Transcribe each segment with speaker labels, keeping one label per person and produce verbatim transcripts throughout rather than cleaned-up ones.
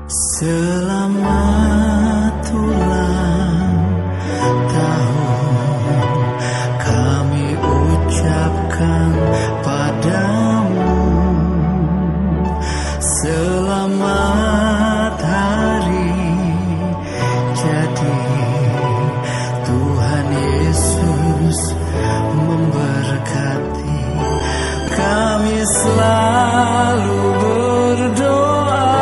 Speaker 1: Selamat ulang tahun kami ucapkan padamu. Selamat hari jadi, Tuhan Yesus memberkati. Kami selalu berdoa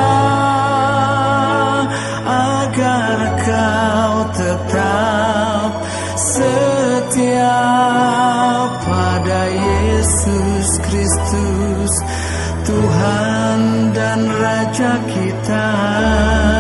Speaker 1: agar kau tetap setia pada Yesus Kristus, Tuhan dan Raja kita.